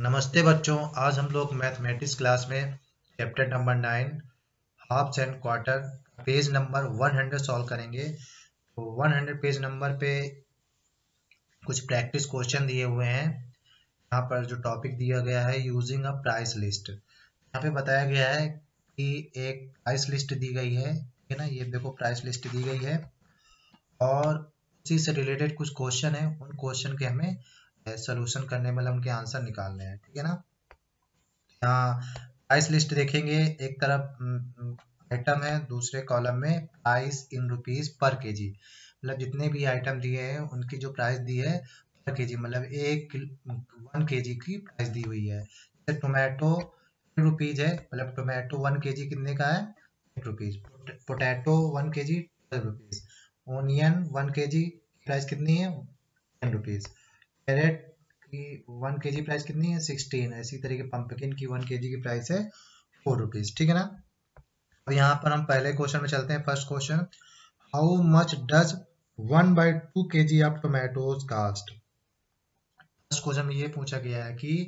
नमस्ते बच्चों। आज हम लोग मैथमेटिक्स क्लास में chapter number 9 halves and quarter page number 100 solve करेंगे। तो 100 पेज नंबर पे कुछ प्रैक्टिस क्वेश्चन दिए हुए हैं। यहाँ पर जो टॉपिक दिया गया है यूजिंग अ प्राइस लिस्ट। यहाँ पे बताया गया है कि एक प्राइस लिस्ट दी गई है, ठीक है ना। ये देखो प्राइस लिस्ट दी गई है और उसी से रिलेटेड कुछ क्वेश्चन है। उन क्वेश्चन के हमें सोल्यूशन करने मतलब उनके आंसर निकालने हैं, ठीक है ना। यहाँ प्राइस लिस्ट देखेंगे, एक तरफ आइटम है, दूसरे कॉलम में price in rupees per KG, मतलब जितने भी आइटम दिए हैं उनकी जो प्राइस दी है पर केजी, मतलब 1 केजी की प्राइस दी हुई है। जैसे टोमेटो रुपीज है, मतलब टोमेटो 1 केजी कितने का है, 8 rupees. Potato 1 KG 12 rupees. Onion 1 KG price कितनी है, 10 रुपीज। कैरेट की 1 केजी प्राइस कितनी है, 16। इसी तरीके पंपकिन की 1 केजी की प्राइस है 4 रुपीज, ठीक है ना। अब यहाँ पर हम पहले क्वेश्चन में चलते हैं। First question, how much does 1/2 kg of tomatoes cost. First question में ये पूछा गया है कि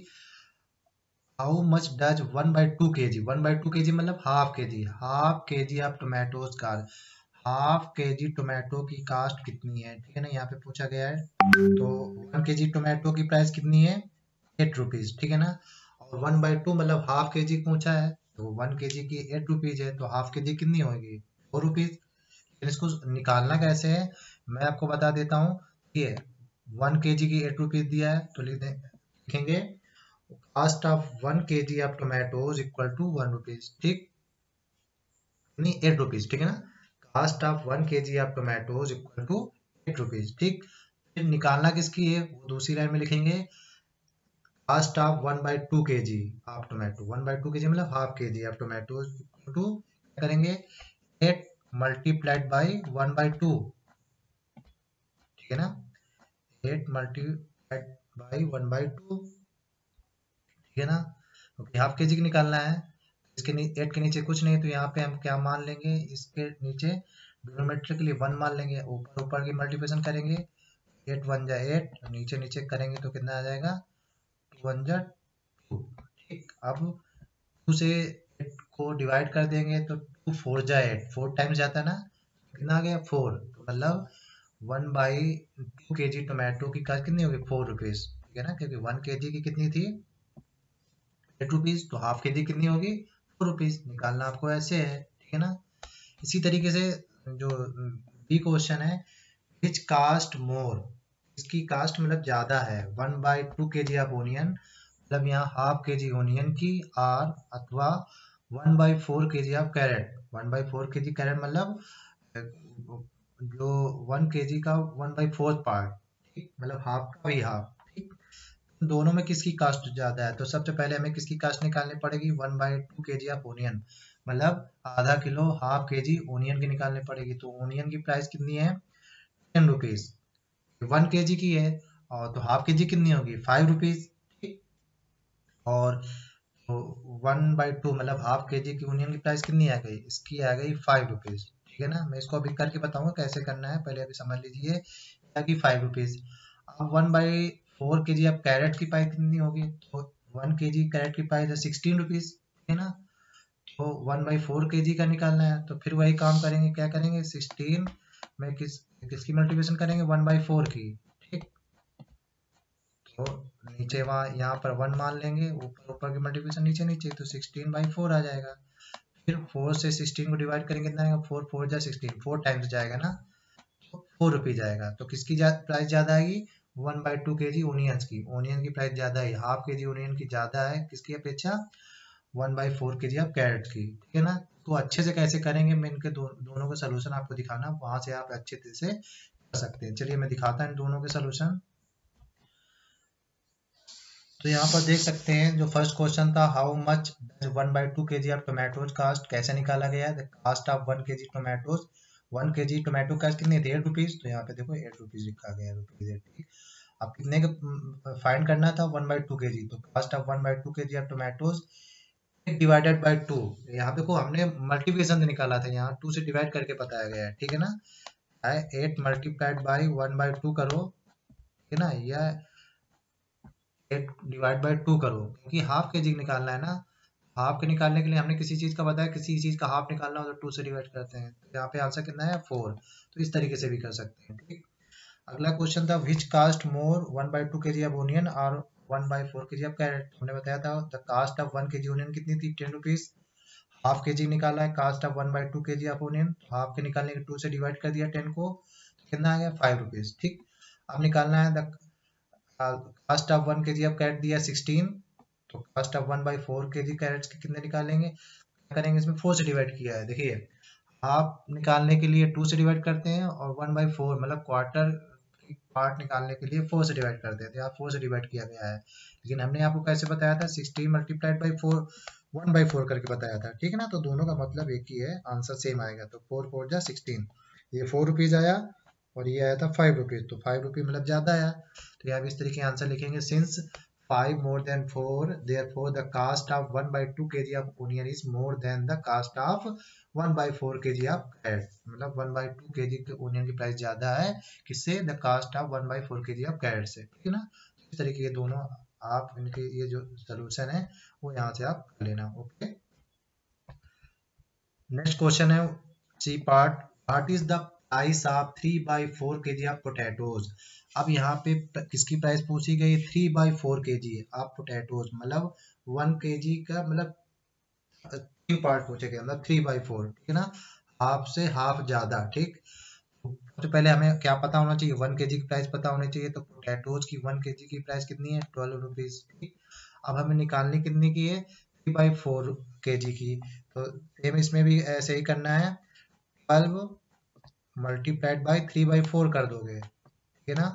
how much does 1/2 kg, 1/2 kg मतलब half K G of tomatoes cost, half K G tomato की कास्ट कितनी है, ठीक है ना। यहाँ पे पूछा गया है तो 1 केजी टोमेटो की प्राइस कितनी है, 8 रुपीज, ठीक है ना। और 1/2 मतलब हाफ के जी पूछा है, तो 1 केजी की 8 रुपीज है, तो हाफ के जी कितनी होगी, 4 रुपीज। इसको निकालना कैसे है मैं आपको बता देता हूँ। ये 1 केजी की 8 रुपीज दिया है तो लिखेंगे cost of 1 KG of tomatoes equal to 1 rupees, ठीक, नहीं 8 रुपीज, ठीक है ना। Cost of 1 KG of tomatoes equal to 8 rupees, ठीक। फिर निकालना किसकी है वो दूसरी लाइन में लिखेंगे, cost of 1/2 kg of tomato, 1/2 kg मतलब half K G of tomato equal to क्या करेंगे, 8 मल्टीप्लाइड बाई 1/2, ठीक है ना। 8 मल्टीप्लाइड बाई 1/2, ठीक है ना। ओके, हाफ के जी की निकालना है, इसके 8 के नीचे कुछ नहीं, तो यहाँ पे हम क्या मान लेंगे, इसके नीचे डिनोमिनेटर के लिए 1 मान लेंगे, ऊपर ऊपर की मल्टीप्लिकेशन करेंगे, 8 1 जा 8, नीचे नीचे करेंगे तो कितना आ जाएगा, 2 1 जा 2, ठीक। अब 2 से 8 को डिवाइड कर देंगे तो 2 4 जा 8, 4 टाइम्स जाता है ना, कितना आ गया 4, तो मतलब 1/2 kg टोमेटो की कास्ट कितनी होगी, 4 रुपीज, ठीक है ना, क्योंकि 1 केजी की कितनी थी, 8 रुपीज, तो हाफ के जी कितनी होगी, 4 रुपीज। निकालना आपको ऐसे है, ठीक है ना। इसी तरीके से जो बी क्वेश्चन है, विच कास्ट मोर, इसकी कास्ट मतलब ज्यादा है, 1/2 kg ऑफ ओनियन, मतलब यहाँ हाफ के जी ओनियन की, आर अथवा 1/4 kg of carrot, 1/4 kg carrot मतलब जो 1 kg का 1/4 पार्ट, ठीक, मतलब हाफ का भी हाफ, ठीक। दोनों में किसकी कास्ट ज्यादा है, तो सबसे पहले हमें किसकी कास्ट निकालनी पड़ेगी, 1/2 kg ऑफ ओनियन, मतलब आधा किलो हाफ के जी ओनियन की निकालनी पड़ेगी। तो ओनियन की प्राइस कितनी है, 10 रुपीज, 1 केजी की है, और तो हाफ के जी कितनी होगी, 5 रुपीज, ठीक। और तो 1/2 मतलब हाफ के जी की ओनियन की प्राइस कितनी आ गई, इसकी आ गई 5 रुपीज, ठीक है ना। मैं इसको अभी करके बताऊंगा कैसे करना है, पहले अभी समझ लीजिए क्या की 5 रुपीज। अब 1/4 kg अब कैरेट की प्राइस कितनी होगी, तो 1 केजी कैरेट की प्राइस है 16 रुपीज, ठीक है ना। तो 1/4 kg का निकालना है, तो फिर वही काम करेंगे, क्या करेंगे, 16 में किसकी मल्टीप्लिकेशन करेंगे, 1/4 की, ठीक। तो नीचे वहाँ यहाँ पर 1 मान लेंगे, ऊपर ऊपर की मल्टीप्लिकेशन नीचे नीचे, तो 16/4 आ जाएगा। फिर 4 से 16 को डिवाइड करेंगे, कितना आएगा, 4 4 जा 16, 4 टाइम्स जाएगा ना, तो 4 रुपीज आएगा। तो किसकी प्राइस ज्यादा आएगी, 1/2 kg ओनियंस की, ओनियन की प्राइस ज्यादा है, हाफ के जी ओनियन की ज्यादा है किसकी अपेक्षा, 1/4 kg ऑफ कैरेट की, ठीक है ना। तो अच्छे से कैसे करेंगे, मैं इनके दोनों के सोल्यूशन आपको दिखाना, वहां से आप अच्छे से कर सकते हैं। चलिए मैं दिखाता हूँ इन दोनों के सोल्यूशन। तो यहाँ पर देख सकते हैं जो फर्स्ट क्वेश्चन था, how much 1/2 kg of tomatoes cost, कैसे निकाला गया है, the cost of 1 kg tomatoes, 1 kg tomato cost कितनी है, 8 रुपीज, तो यहाँ पे देखो 8 रुपीज लिखा गया है, रुपीज 8, ठीक। अब कितने का फाइंड करना था, 1/2 kg, तो cost of 1/2 kg of tomatoes divided by 2, यहाँ पे को हमने मल्टीप्लिकेशन से निकाला था, यहाँ 2 से डिवाइड करके बताया गया है, ठीक है ना। 8 मल्टीप्लाइड बाई 1/2 करो, ठीक है ना, या 8 डिवाइड बाई 2 करो, क्योंकि हाफ के जी निकालना है ना। हाफ के निकालने के लिए हमने किसी चीज़ का बताया, किसी चीज़ का हाफ निकालना हो तो 2 से डिवाइड करते हैं, तो यहाँ पे आंसर कितना है 4। तो इस तरीके से भी कर सकते हैं, ठीक। अगला क्वेश्चन था which cost more 1/2 kg of onion और 1/4 kg ऑफ कैरेट। हमने बताया था the cost of 1 kg onion कितनी थी 10 रुपीज। हाफ के जी निकाला है cost of 1/2 kg of onion, half के निकालने के 2 से डिवाइड कर दिया 10 को, तो कितना आ गया 5 रुपीज, ठीक। अब निकालना है the cost of 1 kg of carrot दिया 16, तो कास्ट ऑफ 1/4 kg कैरेट्स के कितने निकालेंगे, क्या करेंगे, इसमें 4 से डिवाइड किया है, देखिए हाफ निकालने के लिए 2 से डिवाइड करते हैं और 1/4 मतलब क्वार्टर पार्ट निकालने के लिए 4 से डिवाइड करते हैं, तो यहाँ 4 से डिवाइड किया गया है। लेकिन हमने आपको कैसे बताया था 16 मल्टीप्लाइड बाई 4 1/4 करके बताया था, ठीक है ना। तो दोनों का मतलब एक ही है, आंसर सेम आएगा। तो 4 4 जा 16, ये 4 रुपीज आया और ये आया था 5 रुपीज, तो 5 रुपीज मतलब ज्यादा आया। तो यहाँ इस तरीके आंसर लिखेंगे since 5 more than 4 therefore the cost of 1/2 kg of onion is more than the cost of 1/4 kg of carrot, मतलब 1/2 kg के ओनियन की प्राइस ज्यादा है किससे, the cost of 1/4 kg of carrot से, ठीक है ना। इस तरीके के दोनों आप इनके ये जो सोल्यूशन है वो यहाँ से आप कर लेना, ओके। नेक्स्ट क्वेश्चन है C part, what is the price of 3/4 kg of potatoes. अब यहाँ पे किसकी प्राइस पूछी गई 3/4 kg ऑफ पोटैटोज, मतलब 1 kg का मतलब 3 पार्ट पूछे गए, मतलब 3/4, ठीक है ना, हाफ से हाफ ज्यादा, ठीक। तो पहले हमें क्या पता होना चाहिए 1 kg की प्राइस पता होनी चाहिए, तो पोटैटोज की 1 kg की प्राइस कितनी है 12 रुपीज, ठीक। अब हमें निकालनी कितने की है 3/4 kg की, तो सेम इसमें भी ऐसे ही करना है, 12 मल्टीप्लाइड बाई 3/4 कर दोगे, ठीक है ना।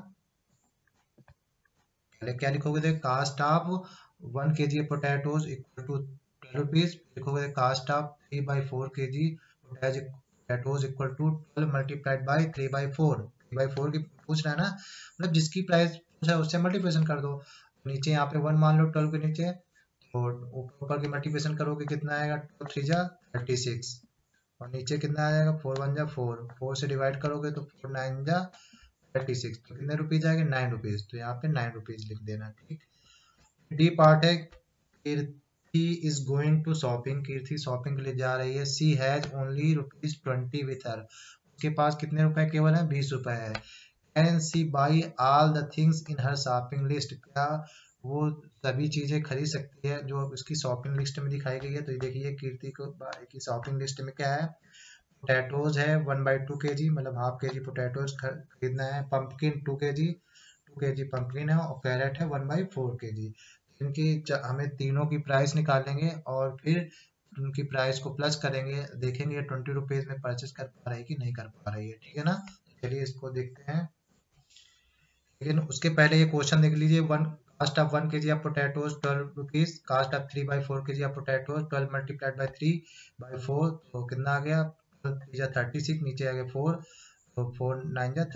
पहले क्या लिखोगे, देखो cost of 1 kg potatoes equal to 12 rupees, लिखोगे cost of 3/4 kg potatoes equal to 12 multiplied by 3/4, 3/4 की पूछ रहा है ना, मतलब जिसकी प्राइस पूछा है उससे मल्टीप्लिकेशन कर दो। नीचे यहाँ पे 1 मान लो 12 के नीचे, और ऊपर की मल्टीप्लिकेशन करोगे कितना आएगा 2 3 जा 36, और नीचे कितना आ जाएगा 4 1 जा 4, 4 से डिवाइड करोगे तो 4 9 जा 36, तो कितने रुपीज आएंगे 9 रुपीज, तो यहाँ पे 9 रुपीज लिख देना, ठीक। डी पार्ट है Kirti is going to shopping, Kirti shopping के लिए जा रही है, she has only ₹20 with her, उसके पास कितने रुपए केवल है 20 रुपए है। Can she buy all the things in her shopping list, क्या वो सभी चीजें खरीद सकती है जो उसकी शॉपिंग लिस्ट में दिखाई गई है। तो ये देखिए कीर्ति को की शॉपिंग लिस्ट में क्या है, पोटैटोज है 1/2 kg मतलब हाफ के जी पोटैटोज खरीदना है, पंपकिन 2 kg पंपकिन है, और कैरेट है 1/4 kg। इनकी हमें तीनों की प्राइस निकालेंगे और फिर उनकी प्राइस को प्लस करेंगे, देखेंगे 20 रुपीज में परचेस कर पा रही है कि नहीं कर पा रही है, ठीक है ना। चलिए इसको देखते हैं, लेकिन उसके पहले ये क्वेश्चन देख लीजिए, cost of 1 kg of potatoes 12 rupees, cost of 3/4 kg of potatoes 12 multiplied by 3/4, तो कितना आ गया 36, नीचे आ गया 4, तो 4 9 जा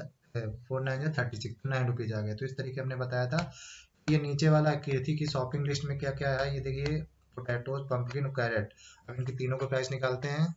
36, 9 रुपीज आ गया। तो इस तरीके हमने बताया था। ये नीचे वाला कीर्ति की शॉपिंग लिस्ट में क्या क्या है, ये देखिए पोटैटोज पंपकिन और कैरेट। अब इनकी तीनों को प्राइस निकालते हैं,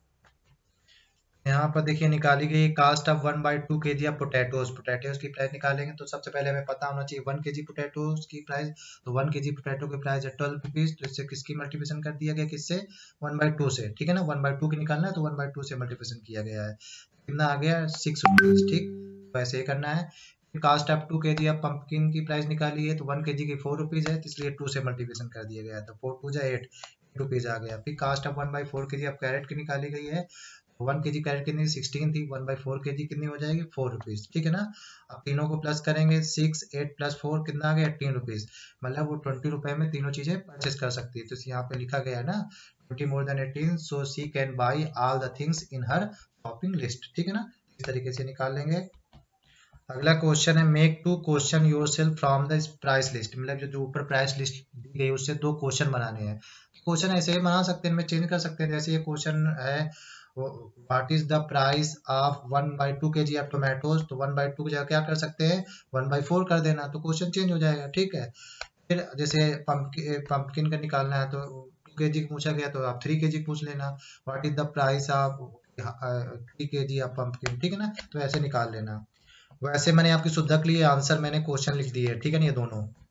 यहाँ पर देखिए निकाली गई cost of 1/2 kg of potatoes, potatoes की प्राइस निकालेंगे तो सबसे पहले हमें पता होना चाहिए 1 kg पोटैटोज की प्राइस, तो 1 kg पोटैटो की प्राइस है 12 रुपीज, तो इससे किसकी मल्टीप्लिकेशन कर दिया गया किससे 1/2 से, ठीक है ना। 1/2 की निकालना है तो 1/2 से मल्टीप्लिकेशन किया गया है, कितना आ गया 6 रुपीज, ठीक। तो ऐसे ही करना है। Cost of 2 kg of pumpkin की प्राइस निकाली है, तो 1 kg की 4 रुपीज है, तो इसलिए 2 से मल्टीप्लिकेशन कर दिया गया है, तो 4 2 जा 8 रुपीज आ गया। फिर cost of 1/4 kg of carrot की निकाली गई है, 1 kg कैरेट कितनी 16 थी, 1/4 kg कितनी हो जाएगी 4 रुपीज, ठीक है ना। अब तीनों को प्लस करेंगे 6 8 + 4 कितना आ गया 18 रुपीज, मतलब वो 20 रुपए में तीनों चीजें परचेस कर सकती है। तो यहाँ पे लिखा गया है ना 20 more than 18 so she can buy all the things in her shopping list, ठीक है ना। इस तरीके से निकाल लेंगे। अगला क्वेश्चन है make 2 question yourself from the price list, मतलब जो ऊपर प्राइस लिस्ट दी गई उससे 2 क्वेश्चन बनाने हैं। क्वेश्चन ऐसे ही बना सकते हैं, इनमें चेंज कर सकते हैं। जैसे ये क्वेश्चन है what is the price of 1/2 kg of tomatoes, तो 1/2 की जगह क्या कर सकते हैं 1/4 कर देना, तो क्वेश्चन चेंज हो जाएगा, ठीक है। फिर जैसे पंपकिन का निकालना है तो 2 kg पूछा गया तो आप 3 kg पूछ लेना, what is the price of 3 kg of pumpkin, ठीक है ना। तो ऐसे निकाल लेना। वैसे मैंने आपकी सुविधा के लिए आंसर मैंने क्वेश्चन लिख दिए, ठीक है ना, ये दोनों।